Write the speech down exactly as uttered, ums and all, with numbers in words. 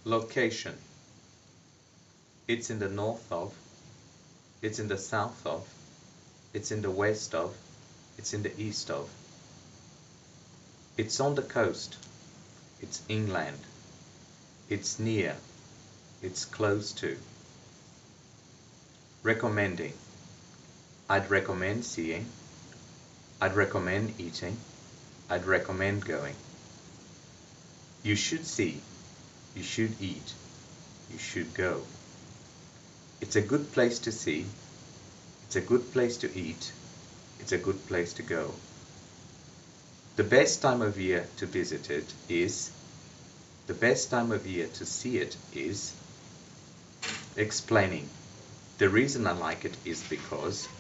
Location. It's in the north of, it's in the south of, it's in the west of, it's in the east of. It's on the coast, it's inland, it's near, it's close to. Recommending. I'd recommend seeing, I'd recommend eating, I'd recommend going. You should see, you should eat, you should go. It's a good place to see, it's a good place to eat, it's a good place to go. The best time of year to visit it is, the best time of year to see it is. Explaining. The reason I like it is because.